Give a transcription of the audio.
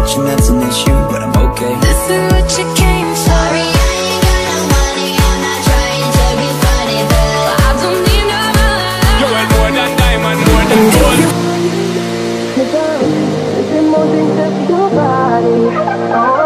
attention, that's an issue, but I'm okay. This is what you came for. Sorry, I ain't got no money, I'm not trying to be funny, but I don't need no love. You want more than diamond, more than gold. This emotion touches your body.